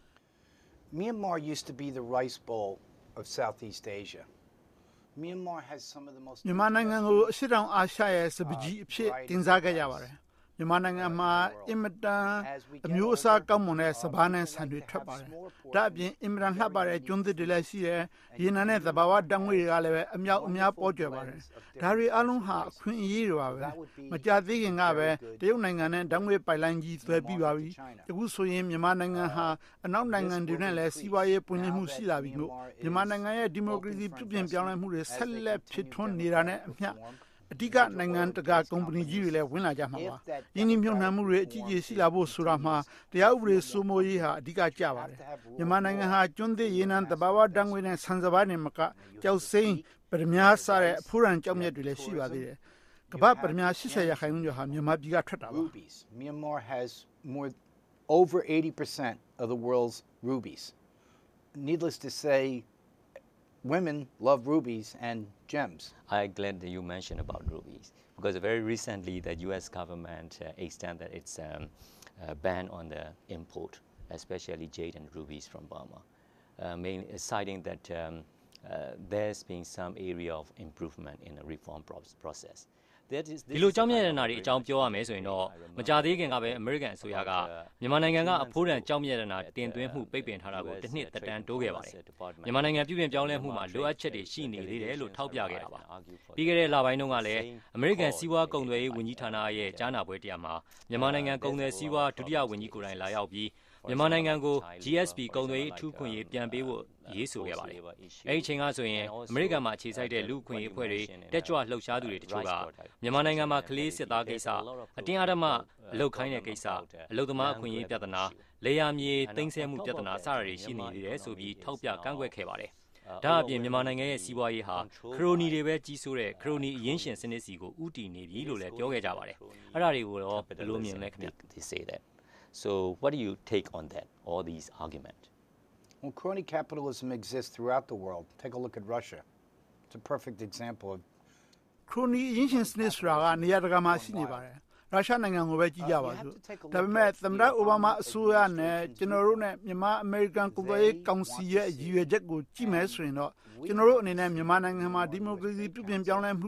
Myanmar used to be the rice bowl of Southeast Asia. Myanmar has some of the most မြန်မာနိုင်ငံကိုအရှေ့တောင်အာရှရဲ့စပကြီးအဖြစ်တင်စားခဲ့ကြပါတယ်မြန်မာနိုင်ငံမှာအင်မတန်အမျိုးအစားကောင်းမွန်တဲ့စပါးနဲ့ဆန်တွေထွက်ပါတယ်ဒါအပြင်အင်မတန်လှပတဲ့ကျွန်းသစ်တွေလည်းရှိတယ်ရေနံနဲ့သဘာဝဓာတ်ငွေတွေကလည်းပဲအမြောက်အများပေါ်ကျွယ်ပါတယ်ဒါတွေအလုံးဟာအခွင့်အရေးတွေပါပဲမကြသေးခင်ကပဲတရုတ်နိုင်ငံနဲ့ဓာတ်ငွေပိုက်လိုင်းကြီးသွယ်ပြီးပါပြီအခုဆိုရင်မြန်မာနိုင်ငံဟာအနောက်နိုင်ငံတွေနဲ့လည်းစီးပွားရေးပွင့်လင်းမှုရှိလာပြီလို့မြန်မာနိုင်ငံရဲ့ဒီမိုကရေစီပြုပြင်ပြောင်းလဲမှုတွေဆက်လက်ဖြစ်ထွန်းနေတာနဲ့အမျှအဓိကနိုင်ငံတကာကုမ္ပဏီကြီးတွေလည်းဝင်လာကြမှာပါ။ယင်းနှိမ့်မြုံနှံမှုတွေအကြီးကြီးရှိလာဖို့ဆိုတာမှာတရားဥပဒေစိုးမိုးရေးဟာအဓိကကျပါတယ်။မြန်မာနိုင်ငံဟာကျွန်းသစ်ရေနံသဘာဝဓာတ်ငွေနဲ့ဆန်စပါးနဲ့မကကြောက်စိမ်းပရမများစားတဲ့အဖိုးရန်ကြောက်မြက်တွေလည်းရှိပါသေးတယ်။ကမ္ဘာပရမများeightyရာခိုင်နှုန်းကျော်ဟာမြန်မာပြည်ကထွက်တာပါ။ Myanmar has more over eighty percent of the world's rubies. Needless to say, women love rubies and gems. I'm glad that you mentioned about rubies because very recently the U S government uh, extended its um, uh, ban on the import, especially jade and rubies from Burma, uh, main, citing that um, uh, there's been some area of improvement in the reform process. ဒီလိုကြောင်းမြတ်ရတနာတွေအကြောင်းပြောရမယ်ဆိုရင်တော့မကြသေးခင်ကပဲအမေရိကန်အစိုးရကမြန်မာနိုင်ငံကအဖိုးတန်ကြောင်းမြတ်ရတနာတင်သွင်းမှုပိတ်ပင်ထားတာကိုတစ်နှစ်သက်တမ်းတိုးခဲ့ပါတယ်မြန်မာနိုင်ငံပြည်ပြင်ပြောင်းလဲမှုမှာလိုအပ်ချက်တွေရှိနေသေးတယ်လို့ထောက်ပြခဲ့တာပါပြီးခဲ့တဲ့လပိုင်းတုန်းကလည်းအမေရိကန်စီးပွားကုန်သွယ်ရေးဝန်ကြီးဌာနရဲ့ကြားနာပွဲတရားမှာမြန်မာနိုင်ငံကုန်သွယ်စီးပွားဒုတိယဝန်ကြီးကိုယ်တိုင်လာရောက်ပြီးမြန်မာနိုင်ငံကို G S P ကုန်သွယ်ရေးအထူးခွင့်ရေးပြန်ပေးဖို့ရေးဆိုခဲ့ပါတယ်။အဲဒီချိန်ကဆိုရင်အမေရိကန်မှာအခြေစိုက်တဲ့လူ့အခွင့်အရေးအဖွဲ့တွေတက်ကြွလှုပ်ရှားသူတွေတချို့ကမြန်မာနိုင်ငံမှာကလေးစစ်သားကိစ္စအတင်းအဓမ္မအလုပ်ခိုင်းတဲ့ကိစ္စအလုပ်သမားအခွင့်အရေးပြဿနာလေယာမြေသိမ်းဆည်းမှုပြဿနာစတာတွေရှိနေသေးတယ်ဆိုပြီးထောက်ပြကန့်ကွက်ခဲ့ပါတယ်။ဒါအပြင်မြန်မာနိုင်ငံရဲ့စီးပွားရေးဟာခရိုနီတွေပဲကြီးစိုးတဲ့ခရိုနီအရင်းရှင်စနစ်စီကိုဥတီနေပြီလို့လည်းပြောခဲ့ကြပါတယ်။အဲ့ဒါတွေကိုတော့ဘယ်လိုမြင်လဲခင်ဗျ they say that. So what do you take on that, all these arguments? Well, crony capitalism exists throughout the world. Take a look at Russia. It's a perfect example of crony ရင်းရှင်စနစ်ဆိုတာကနေရာတကာမှာရှိနေပါတယ်ရုရှားနိုင်ငံကိုပဲကြည့်ကြပါစို့ဒါပေမဲ့သမ္မတအိုဘားမားအစိုးရနဲ့ကျွန်တော်တို့နဲ့မြန်မာအမေရိကန်ကုန်သွယ်ရေးကောင်စီရဲ့ရည်ရွယ်ချက်ကိုကြည့်မယ်ဆိုရင်တော့ကျွန်တော်တို့အနေနဲ့မြန်မာနိုင်ငံမှာဒီမိုကရေစီပြုပြင်ပြောင်းလဲမှု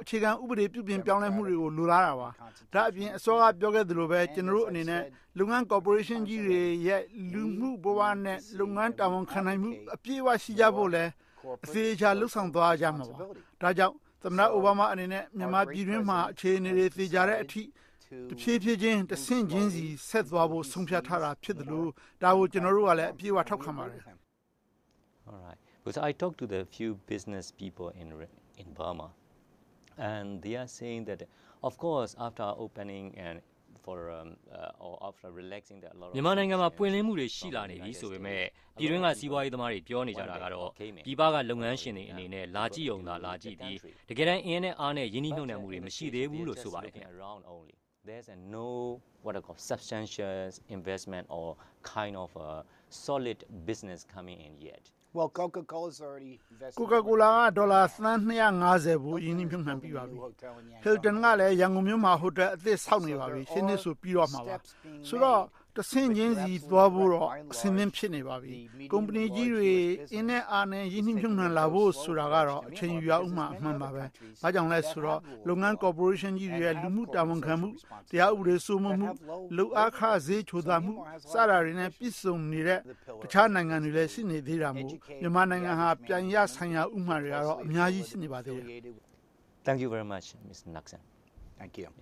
အခြေခံဥပဒေပြုပြင်ပြောင်းလဲမှုတွေကိုလိုလားတာပါ။ဒါအပြင်အစောကပြောခဲ့သလိုပဲကျွန်တော်တို့အနေနဲ့လုပ်ငန်း corporation ကြီးတွေရဲ့လူမှုဘဝနဲ့လုပ်ငန်းတာဝန်ခံနိုင်မှုအပြည့်အဝရှိကြဖို့လဲအသေးချာလှုပ်ဆောင်သွားကြမှာပါ။ဒါကြောင့်သမ္မတအိုဘားမားအနေနဲ့မြန်မာပြည်တွင်းမှာအခြေအနေတွေသိကြတဲ့အထိတဖြည်းဖြည်းချင်းတဆင့်ချင်းစီဆက်သွားဖို့ဆုံးဖြတ်ထားတာဖြစ်တယ်လို့ဒါကိုကျွန်တော်တို့ကလည်းအပြည့်အဝထောက်ခံပါတယ် All right. Because I talked to the few business people in in Burma, and they are saying that, of course, after opening and for um, uh, or after relaxing, there are a lot of. မြန်မာနိုင်ငံမှာပွင့်လင်းမှုတွေရှိလာနေပြီဆိုပေမဲ့ပြည်တွင်းကစီးပွားရေးသမားတွေပြောနေကြတာကတော့ပြည်ပကလုပ်ငန်းရှင်တွေအနေနဲ့လာကြည့်အောင်သာလာကြည့်ပြီးတကယ်တမ်းအင်းနဲ့အားနဲ့ရင်းနှီးမြှုပ်နှံမှုတွေမရှိသေးဘူးလို့ဆိုပါတယ်ခင်ဗျာ There's a no what I call substantial investment or kind of a solid business coming in yet. Well, Coca-Cola's already invested. Coca-Cola ကဒေါ်လာသန်းtwo hundred fiftyဘူးရင်းနှီးမြှုပ်နှံပြီးပါပြီ Hilton ကလည်းရန်ကုန်မြို့မှာဟိုတယ်အသစ်ဆောက်နေပါပြီရှင်းနေဆိုပြီးတော့မှာပါဆိုတော့တဆင့်ချင်းစီသွားဖို့တော့အဆင်သင့်ဖြစ်နေပါပြီကုမ္ပဏီကြီးတွေအင်းနဲ့အားနဲ့ရင်းနှီးမြှုပ်နှံလာဖို့ဆိုတာကတော့အချိန်ယူရအောင်မှအမှန်ပါပဲဘာကြောင့်လဲဆိုတော့လုပ်ငန်း corporation ကြီးတွေရဲ့လူမှုတာဝန်ခံမှုတရားဥပဒေစိုးမိုးမှုလူအားခဈေးချိုသာမှုစတာတွေနဲ့ပြည့်စုံနေတဲ့တခြားနိုင်ငံတွေလည်းရှိနေသေးတာမို့မြန်မာနိုင်ငံဟာပြန်ရဆိုင်ရာဥပမာတွေကတော့အများကြီးရှိနေပါသေးတယ် Thank you very much, Mister Naksan. Thank you.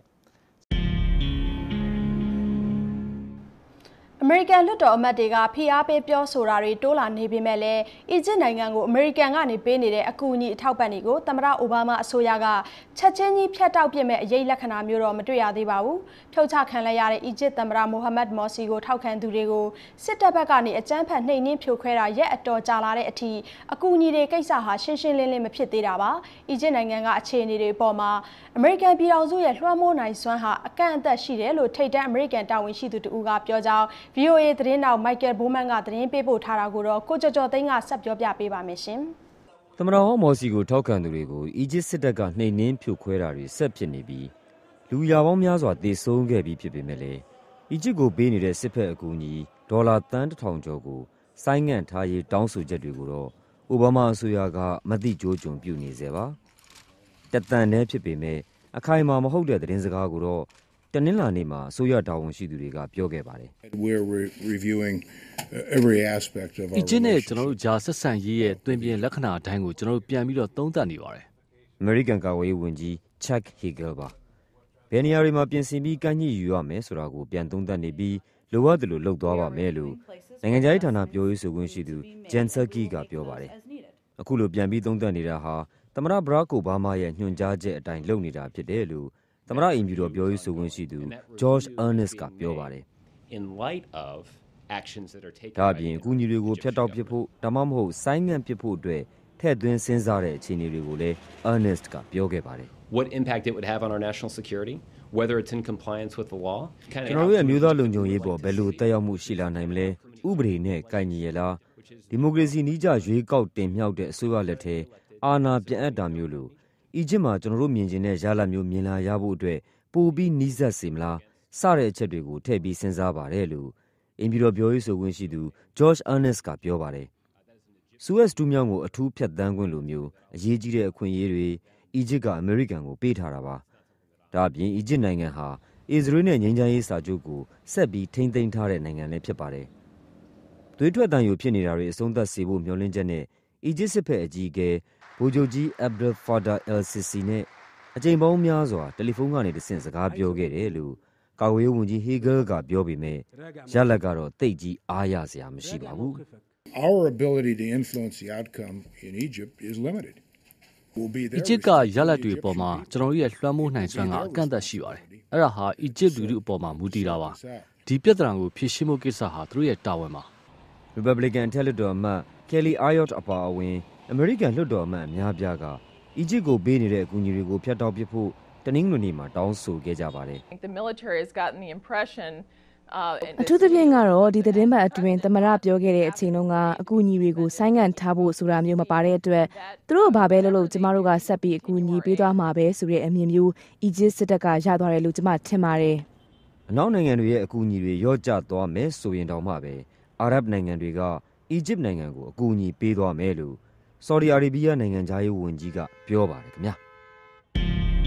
အမေရိကန်လွှတ်တော်အမတ်တွေကဖိအားပေးပြောဆိုတာတွေတိုးလာနေပေမဲ့လည်းအီဂျစ်နိုင်ငံကိုအမေရိကန်ကနေပေးနေတဲ့အကူအညီအထောက်ပံ့တွေကိုသမ္မတအိုဘားမားအစိုးရကချက်ချင်းကြီးဖြတ်တောက်ပစ်မဲ့အရေးလက္ခဏာမျိုးတော့မတွေ့ရသေးပါဘူး။ထုတ်ချခံလိုက်ရတဲ့အီဂျစ်သမ္မတမိုဟာမက်မော်စီကိုထောက်ခံသူတွေကိုစစ်တပ်ဘက်ကနေအကြမ်းဖက်နှိမ်နင်းဖြိုခွဲတာရက်အတော်ကြာလာတဲ့အထိအကူအညီတွေကိစ္စဟာရှင်းရှင်းလင်းလင်းမဖြစ်သေးတာပါ။အီဂျစ်နိုင်ငံကအခြေအနေတွေပေါ်မှာအမေရိကန်ပြည်ထောင်စုရဲ့လွှမ်းမိုးနိုင်စွမ်းဟာအကန့်အသတ်ရှိတယ်လို့ထိပ်တန်းအမေရိကန်တာဝန်ရှိသူတူကပြောကြောင်း V O A သတင်းတောက် Michael Bowman ကသတင်းပေးပို့ထားတာကိုတော့ကိုကျော်ကျော်သိန်းကဆက်ပြောပြပေးပါမယ်ရှင်။သမ္မတဟောင်းမော်စီကိုထောက်ခံသူတွေကိုအီဂျစ်စစ်တပ်ကနှိမ်နင်းဖြိုခွဲတာတွေဆက်ဖြစ်နေပြီးလူရာပေါင်းများစွာသေဆုံးခဲ့ပြီးဖြစ်ပေမဲ့လည်းအီဂျစ်ကိုပေးနေတဲ့စစ်ဖက်အကူအညီဒေါ်လာသန်းတစ်ထောင်ကျော်ကိုဆိုင်းငံ့ထားရေးတောင်းဆိုချက်တွေကိုတော့အိုဘားမားအစိုးရကမသိကြိုးကြုံပြုနေစေပါ။တသန်နဲ့ဖြစ်ပေမဲ့အခိုင်အမာမဟုတ်တဲ့သတင်းစကားကိုတော့တနင်္လာနေ့မှာအစိုးရတာဝန်ရှိသူတွေကပြောခဲ့ပါတယ် We're reviewing every aspect of our အီဂျစ်နဲ့ကျွန်တော်တို့ဂျာဆက်ဆန်ရေးရဲ့တွင်ပြင်လက္ခဏာအတိုင်းကိုကျွန်တော်တို့ပြန်ပြီးတော့သုံးသပ်နေပါတယ် American ကာကွယ်ရေးဝန်ကြီး Chuck Hagel ပါဘယ်နေရာတွေမှာပြင်ဆင်ပြီးကန့်ညှိယူရမယ်ဆိုတာကိုပြန်သုံးသပ်နေပြီးလိုအပ်တယ်လို့လုပ်သွားပါမယ်လို့နိုင်ငံခြားရေးဌာနပြောရေးဆိုခွင့်ရှိသူ Jen Psaki ကပြောပါတယ်အခုလိုပြန်ပြီးသုံးသပ်နေတာဟာသမ္မတဘရာ့ခ် အိုဘားမားရဲ့ညွှန်ကြားချက်အတိုင်းလုပ်နေတာဖြစ်တယ်လို့သမ္မတအိမ်ဖြူတော်ပြောရေးဆိုခွင့်ရှိသူ George Ernest ကပြောပါတယ် In light of actions that are taken ဒါအပြင်အကူအညီတွေကိုဖျက်တောက်ပစ်ဖို့ဒါမှမဟုတ်ဆိုင်းငံ့ပစ်ဖို့အတွက်ထည့်သွင်းစဉ်းစားတဲ့အခြေအနေတွေကိုလည်း Ernest ကပြောခဲ့ပါတယ် What impact it would have on our national security whether it's in compliance with the law ကျွန်တော်တို့ရဲ့မျိုးသားလုံခြုံရေးပေါ်ဘယ်လိုတက်ရောက်မှုရှိလာနိုင်မလဲဥပဒေနဲ့ကိုင်ညီရလားဒီမိုကရေစီနည်းကျရွေးကောက်တင်မြှောက်တဲ့အစိုးရလက်ထဲအာဏာပြန်အပ်တာမျိုးလို့အီဂျစ်မှာကျွန်တော်တို့မြင်ကျင်တဲ့ရလဒ်မျိုးမြင်လာရဖို့အတွက်ပိုပြီးနီးစပ်စေမလားစတဲ့အချက်တွေကိုထည့်ပြီးစဉ်းစားပါတယ်လို့အင်ဖြူတော်ပြောရေးဆိုခွင့်ရှိသူ George Ernest ကပြောပါတယ်။ Suez တူးမြောင်းကိုအထူးဖြတ်သန်းခွင့်လိုမျိုးအရေးကြီးတဲ့အခွင့်အရေးတွေအီဂျစ်ကအမေရိကန်ကိုပေးထားတာပါ။ဒါအပြင်အီဂျစ်နိုင်ငံဟာအစ္စရေးနဲ့ငြိမ်းချမ်းရေးစာချုပ်ကိုဆက်ပြီးထိန်းသိမ်းထားတဲ့နိုင်ငံလည်းဖြစ်ပါတယ်။သွေးထွက်တန်ယိုဖြစ်နေတာတွေအဆုံးသတ်စေဖို့မျှော်လင့်ချက်နဲ့အီဂျစ်စစ်ဖက်အကြီးအကဲဗိုလ်ချုပ်ကြီး Abdel Fattah el-Sisi နဲ့အကြိမ်ပေါင်းများစွာတယ်လီဖုန်းကနေတဆင့်စကားပြောခဲ့တယ်လို့ကာကွယ်ရေးဝန်ကြီး Hagel ကပြောပေမဲ့ရလဒ်ကတော့သိပ်ကြီးအားရစရာမရှိပါဘူး Our ability to influence the outcome in Egypt is limited. အီဂျစ်ကရလဒ်တွေအပေါ်မှာကျွန်တော်တို့ရဲ့လွှမ်းမိုးနိုင်စွမ်းကအကန့်အသတ်ရှိပါတယ်။အဲ့ဒါဟာအီဂျစ်လူထုအပေါ်မှာမူတည်တာပါ။ဒီပြဿနာကိုဖြေရှင်းဖို့ကိစ္စဟာသူတို့ရဲ့တာဝန်ပါ။ Republican အထက်လွှတ်တော်အမတ် Kelly Ayotte အပါအဝင်အမေရိကန်လွှတ်တော်အမတ်အများပြားကအီဂျစ်ကိုပေးနေတဲ့အကူအညီတွေကိုဖျက်တောက်ပစ်ဖို့တနင်္ဂနွေနေ့မှာတောင်းဆိုခဲ့ကြပါတယ် The military has gotten the impression အထူးသဖြင့်ကတော့ဒီသတင်းပတ်အတွင်းသမ္မတပြောခဲ့တဲ့အချိန်တုန်းကအကူအညီတွေကိုဆိုင်းငံ့ထားဖို့ဆိုတာမျိုးမပါတဲ့အတွက်သူတို့ဘာပဲလုပ်လို့ကျမတို့ကဆက်ပြီးအကူအညီပေးသွားမှာပဲဆိုတဲ့အမြင်မျိုးအီဂျစ်စစ်တပ်ကရသွားတယ်လို့ကျမထင်ပါတယ်အနောက်နိုင်ငံတွေရဲ့အကူအညီတွေရော့ကျသွားမယ်ဆိုရင်တောင်မှပဲအာရပ်နိုင်ငံတွေကအီဂျစ်နိုင်ငံကိုအကူအညီပေးသွားမယ်လို့ဆော်ဒီအာရေဗီးယားနိုင်ငံသားရေးဝန်ကြီးကပြောပါတယ်ခင်ဗျာ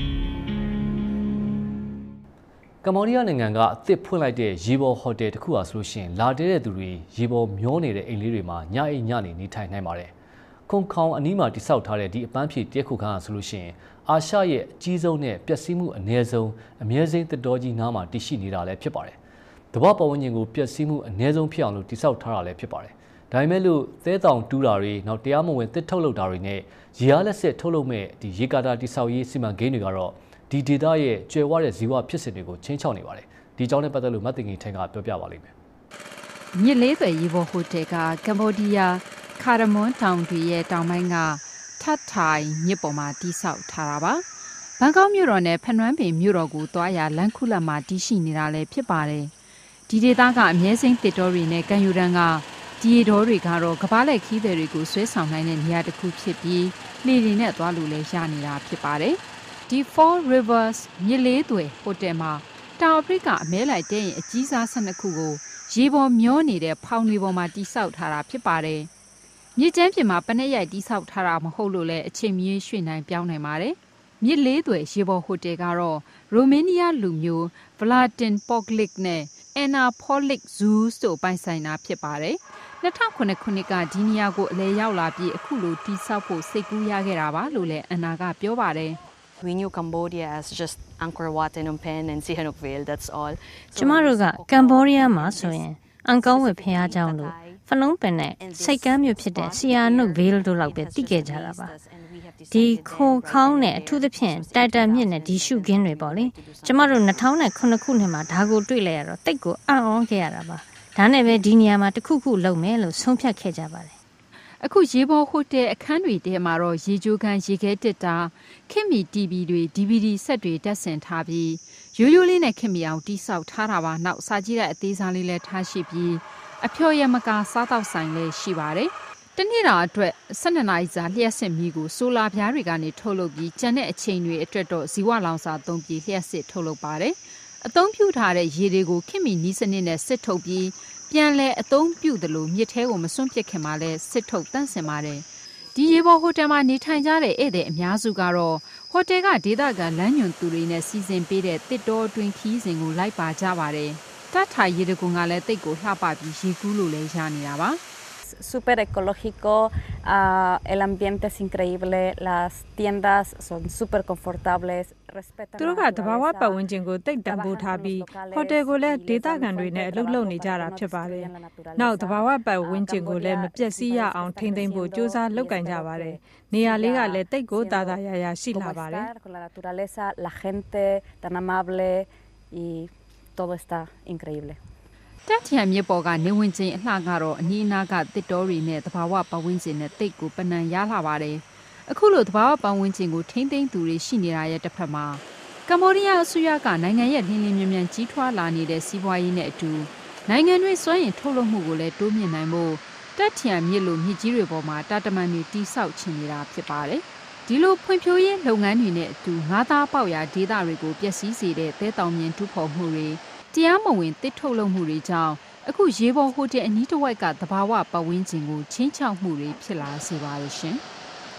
ကမ္ဘောဒီးယားနိုင်ငံကအသစ်ဖွင့်လိုက်တဲ့ရေပေါ်ဟိုတယ်တစ်ခုဟာဆိုလို့ရှိရင်လာတဲ့သူတွေရေပေါ်မျောနေတဲ့အိမ်လေးတွေမှာညအိမ်ညနေနေထိုင်နိုင်ပါတယ်။ခုံခေါင်အနီးမှာတိစောက်ထားတဲ့ဒီအပန်းဖြေတရက်ခုခန်းဟာဆိုလို့ရှိရင်အာရှရဲ့အကြီးဆုံးနဲ့ပျက်စီးမှုအနည်းဆုံးအမြဲစိမ်းသစ်တောကြီးနားမှာတည်ရှိနေတာလည်းဖြစ်ပါတယ်။တဘာပတ်ဝန်းကျင်ကိုပျက်စီးမှုအနည်းဆုံးဖြစ်အောင်လို့တိစောက်ထားတာလည်းဖြစ်ပါတယ်။ဒါပေမဲ့လို့သဲတောင်တူးတာတွေနောက်တရားမဝင်သစ်ထုတ်လုပ်တာတွေနဲ့ရေအားလက်စစ်ထုတ်လုပ်မဲ့ဒီရေကာတာတိစောက်ရေးစီမံကိန်းတွေကတော့ဒီဒေတာရဲ့ကျွယ်ဝတဲ့ဇီဝဖြစ်စဉ်တွေကိုချင်းချောက်နေပါတယ်။ဒီကြောင်းနဲ့ပတ်သက်လို့မတ်တင်ကြီးထိုင်ကပြောပြပါလိမ့်မယ်။မြစ်လေးသွယ်ရေပေါ်ဟိုတယ်ကကမ္ဘောဒီးယားခါရမွန်တောင်တွေရဲ့တောင်ပိုင်းကထတ်ထိုင်မြစ်ပေါ်မှာတိစောက်ထားတာပါ။ဘန်ကောက်မြို့တော်နဲ့ဖနွမ်းပင်မြို့တော်ကိုသွားရလမ်းခုလက်မှာတည်ရှိနေတာလည်းဖြစ်ပါတယ်။ဒီဒေသကအမြဲစိမ်းတစ်တော်တွေနဲ့ကံယူရန်ကဒီရေတော်တွေကတော့ကမ္ဘာလက်ခီးသည်တွေကိုဆွဲဆောင်နိုင်တဲ့နေရာတစ်ခုဖြစ်ပြီးလှေတွေနဲ့သွားလို့လည်းရနေတာဖြစ်ပါတယ်။ဒီ Four Rivers မြစ်လေးသွယ်ဟိုတယ်မှာတောင်အာဖရိကအမဲလိုက်တဲ့ရင်အကြီးစားဆယ်နှစ်ခုကိုရေပေါ်မျောနေတဲ့ဖောင်တွေပေါ်မှာတိစောက်ထားတာဖြစ်ပါတယ်။မြစ်ကျန်းပြင်မှာပနက်ရိုက်တိစောက်ထားတာမဟုတ်လို့လည်းအချိန်မီရွှေ့နိုင်ပြောင်းနိုင်ပါတယ်။မြစ်လေးသွယ်ရေပေါ်ဟိုတယ်ကတော့ရိုမေးနီးယားလူမျိုး Vlatin Poglic နဲ့ Anna Polic Zoos တို့ပိုင်ဆိုင်တာဖြစ်ပါတယ်။၂၀၀၈ခုနှစ်ကဒီနေရာကိုအလဲရောက်လာပြီးအခုလိုတိစောက်ဖို့စိတ်ကူးရခဲ့တာပါလို့လည်းအန်နာကပြောပါတယ်။ We knew Cambodia as just Angkor Wat and Phnom Penh and Sihanouk Vale, that's all. ကျမတို့ကကမ္ဘောဒီးယားမှာဆိုရင်အန်ကောဝတ်ဖျားเจ้าလို့ဖနုံးပင်နဲ့စိတ်ကမ်းမြို့ဖြစ်တဲ့ Sihanouk Vale တို့လောက်ပဲတိခဲ့ကြတာပါဒီခိုခေါင်းနဲ့အထူးသဖြင့်တိုက်တာမြစ်နဲ့ဒီရှုခင်းတွေပေါ့လေကျမတို့၂၀၀၈ခုနှစ်မှာဒါကိုတွေ့လိုက်ရတော့တိတ်ကိုအံ့ဩခဲ့ရတာပါဒါနဲ့ပဲဒီနေရာမှာတစ်ခုခုလုပ်မယ်လို့ဆုံးဖြတ်ခဲ့ကြပါတယ်အခုရေပေါ်ဟိုတယ်အခန်းတွေထဲမှာတော့ရေကြိုးခန်းရေခဲတစ်တာခင်မီ တီဗီ တွေ ဒီဗီဒီ ဆက်တွေတက်ဆင်ထားပြီးရိုးရိုးလေးနဲ့ခင်မီအောင်တိဆောက်ထားတာပါနောက်စာကြည့်တဲ့အသေးစားလေးလည်းထားရှိပြီးအဖျော်ရမကာစားတောက်ဆိုင်လည်းရှိပါတယ်တနေ့တာအတွက်၁၂နာရီစာလျှက်စစ်မီးကိုဆိုလာပြားတွေကနေထုတ်လုပ်ပြီးကျန်တဲ့အချိန်တွေအတွက်တော့ဇီဝလောင်စာသုံးပြီးလျှက်စစ်ထုတ်လုပ်ပါတယ်အသုံးပြုထားတဲ့ရေတွေကိုခင်မီနီးစနစ်နဲ့စစ်ထုတ်ပြီးပြန်လဲအသုံးပြုသလိုမြစ်ထဲကိုမစွန့်ပစ်ခင်မှာလဲစစ်ထုတ်တန့်စင်ပါတယ်ဒီရေပေါ်ဟိုတယ်မှာနေထိုင်ကြတဲ့ဧည့်သည်အများစုကတော့ဟိုတယ်ကဒေသခံလမ်းညွန်သူတွေနဲ့စီစဉ်ပေးတဲ့တစ်တော်တွင်ခီးစဉ်ကိုလိုက်ပါကြပါတယ်တတ်ထိုင်ရေတကွန်ကလည်းတိတ်ကိုလှပပြီးရေကူးလို့လဲရနေတာပါ Súper ecológico, uh, el ambiente es increíble, las tiendas son súper confortables. သူတို့ကတဘာဝပတ်ဝန်းကျင်ကိုတိတ်တန်ဖိုးထားပြီးဟိုတယ်ကိုလည်းဒေသခံတွေနဲ့အလုပ်လုပ်နေကြတာဖြစ်ပါတယ်။နောက်တဘာဝပတ်ဝန်းကျင်ကိုလည်းမပျက်စီးရအောင်ထိန်းသိမ်းဖို့ကြိုးစားလုပ်ကင်ကြပါတယ်။နေရာလေးကလည်းတိတ်ကိုတာတာရရရှိလာပါတယ်။ La naturaleza, la gente tan amable y todo está increíble. တက်ထရမြစ်ပေါ်ကနေဝင်ချင်းအလှကတော့အနီးအနားကတစ်တော်တွေနဲ့တဘာဝပတ်ဝန်းကျင်နဲ့တိတ်ကိုပနံရလာပါတယ်အခုလိုတဘာဝပတ်ဝန်းကျင်ကိုထိမ့်သိမ်းသူတွေရှိနေတာရဲ့တစ်ဖက်မှာကမ္ဘောဒီးယားအစိုးရကနိုင်ငံရဲ့လင်းလင်းမြန်မြန်ကြီးထွားလာနေတဲ့စီးပွားရေးနဲ့အတူနိုင်ငံတွေစွမ်းရင်ထုတ်လုပ်မှုကိုလည်းတိုးမြင့်နိုင်ဖို့တက်ထရမြစ်လိုမြစ်ကြီးတွေပေါ်မှာတာတမန်တွေတိဆောက်ချင်နေတာဖြစ်ပါတယ်ဒီလိုဖွံ့ဖြိုးရေးလုပ်ငန်းတွေနဲ့အတူငါးသားပေါက်ရာဒေသတွေကိုပျက်စီးစေတဲ့သဲတောင်မြင်တူးဖော်မှုတွေတရားမဝင်တစ်ထုတ်လုပ်မှုတွေကြောင့်အခုရေပေါ်ဟိုတယ်အနီးတစ်ဝိုက်ကသဘာဝပတ်ဝန်းကျင်ကိုချင်းချောက်မှုတွေဖြစ်လာစေပါရရှင်။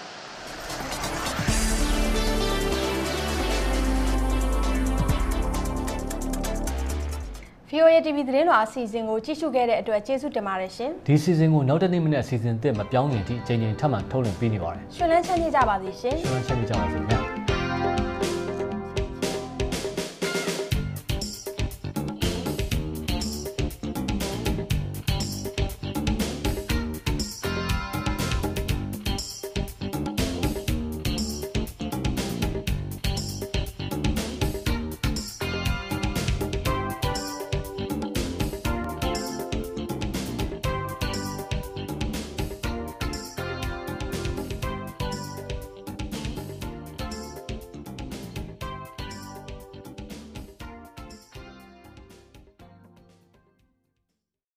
ဗီအိုအေ တီဗီ သတင်းလွှာအစီအစဉ်ကိုကြည့်ရှုခဲ့တဲ့အတွက်ကျေးဇူးတင်ပါတယ်ရှင်။ဒီစီစဉ်ကိုနောက်တစ်နေ့မနေ့အစီအစဉ်သစ်မပြောင်းခင်ဒီအချိန်ချင်းထပ်မံထုတ်လွှင့်ပေးနေပါတယ်။ရှင်လန်းချမ်းမြေ့ကြပါစေရှင်။ရှင်လန်းချမ်းမြေ့ကြပါစေခင်ဗျာ။